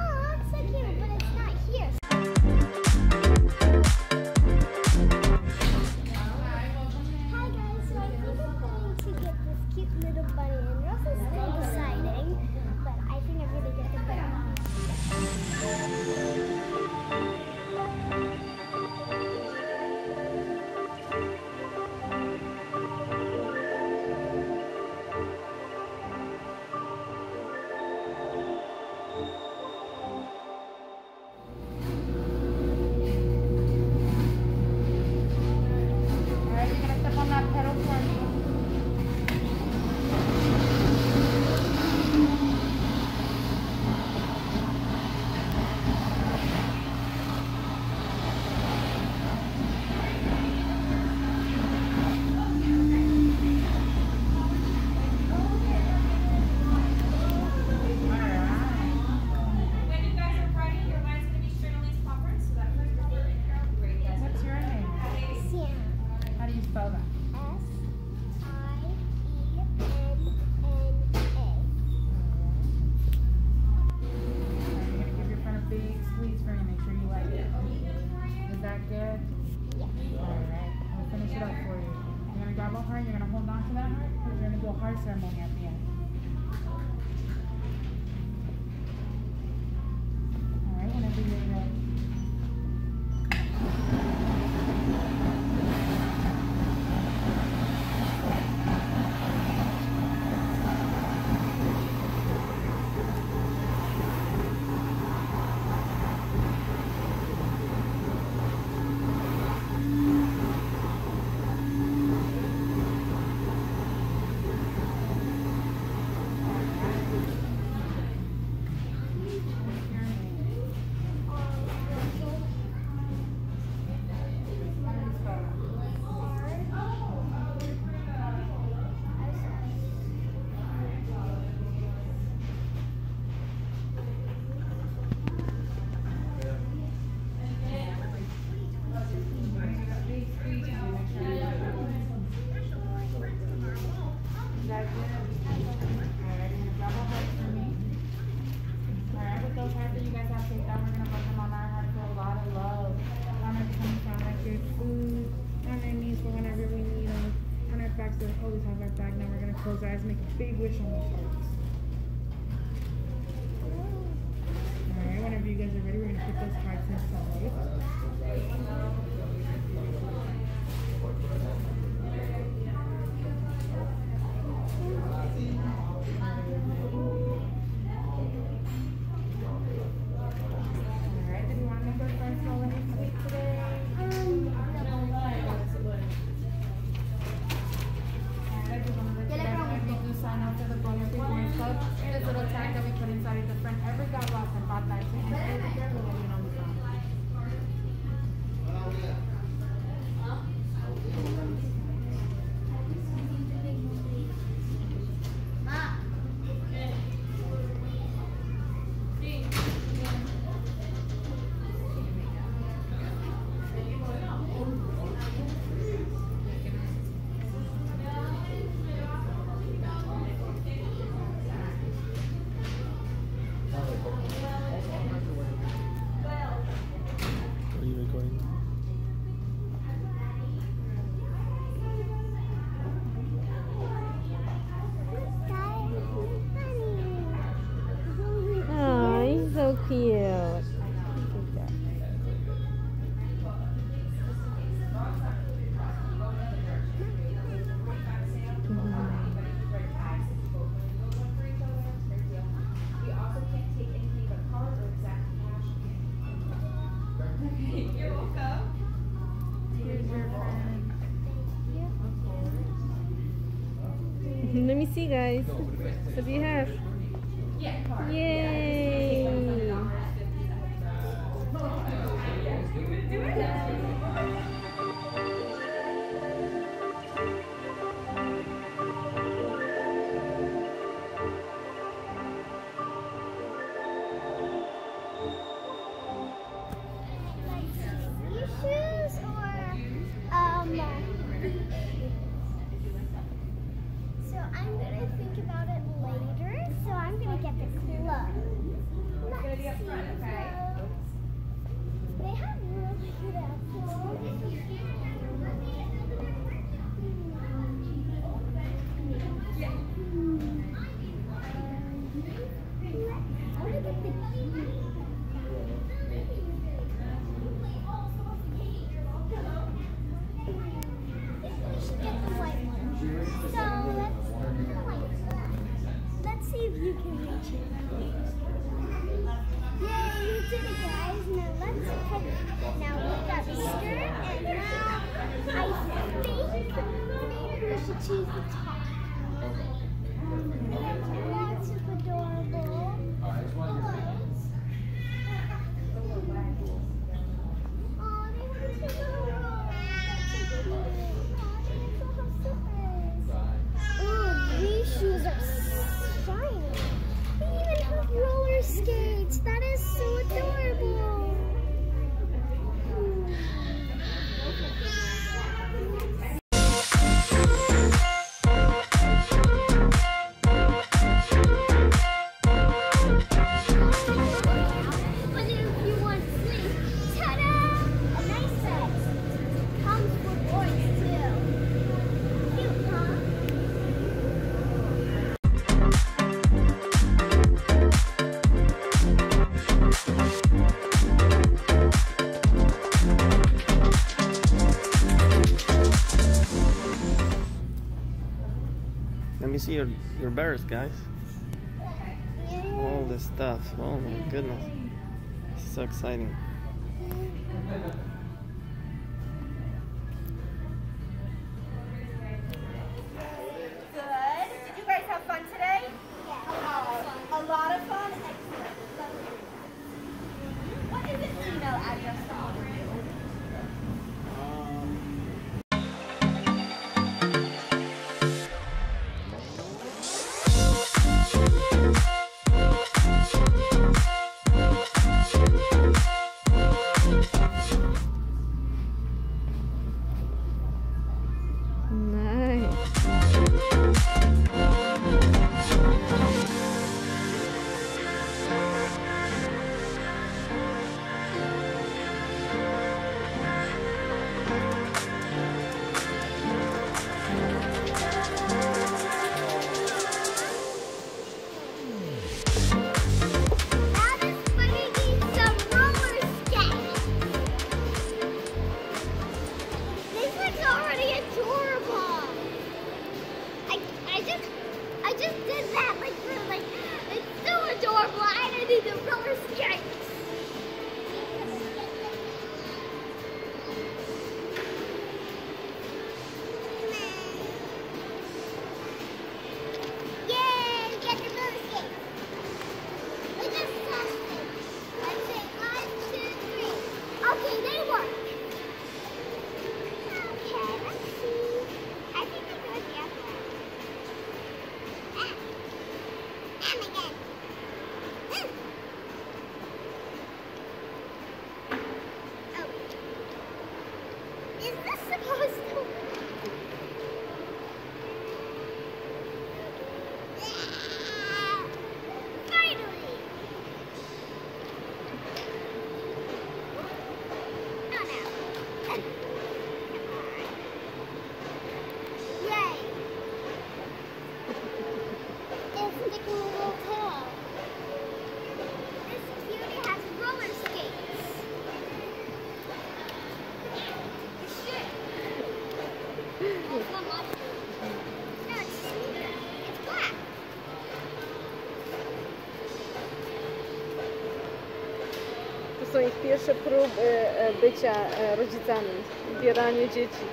Oh, it's so cute, but it's not here. Hi guys, so I think I'm going to get this cute little bunny, and Ross is still deciding, but I think I'm going to get the bear. You're going to hold on to that heart because we're going to do a heart ceremony at the end. Alright, whenever you're ready. So we always have our bag. Now we're going to close our eyes and make a big wish on those hearts. Alright, whenever you guys are ready, we're going to put those hearts inside. Alright, did you want to make our friends know when it's sweet today? Sign out to the Bonus Beginners Club. This little tag that we put inside is the friend ever got lost and bought that too. So cute. You're welcome. Here's your friend. Let me see, guys. What do you have? Yay! So I'm gonna think about it later. So I'm gonna get the club. choose the top. Lots of adorable clothes. Oh, they have two little rolls. Ooh, these shoes are shiny. They even have roller skates. That is so adorable. Let me see your bears, guys. All this stuff. Oh my goodness. This is so exciting. Good. Did you guys have fun today? A lot of fun? Excellent. Lovely. What is an email address to all of you? I just did that like it's so adorable. I need the roller skates. Yay, get the roller skates. We just tested. Let's say 1, 2, 3. Okay, they work. Okay, let's see. I think I'm going to the other one. And again. Oh. Is this supposed to? Finally. Oh no. Come on. Yay. It's sticking a little tail. This cutie has roller skates. It's not like it. No, it's black. To są ich pierwsze próby bycia rodzicami, ubieranie dzieci.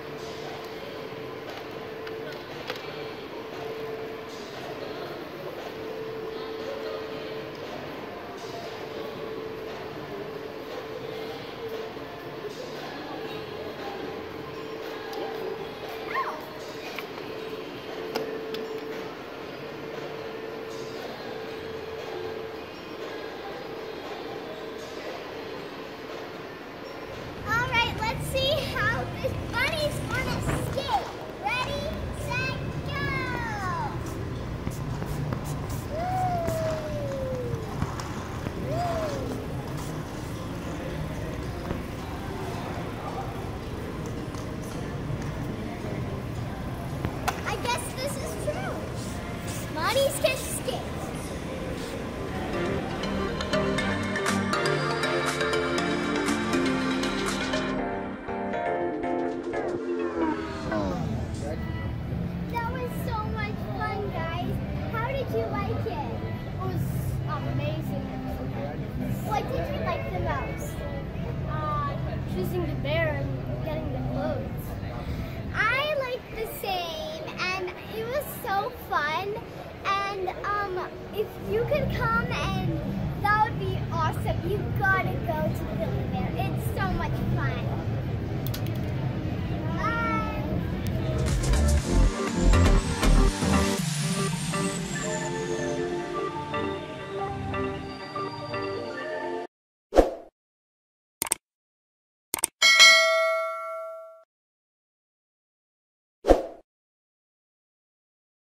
All right, let's see how this bunny's gonna skate. Ready, set, go! I guess this is true. Bunnies can skate. That was so much fun, guys. How did you like it? It was amazing. What did you like the most? Choosing the bear and getting the clothes. I like the same so fun, and if you could come, and that would be awesome. You gotta go to Build-A-Bear. It's so much fun.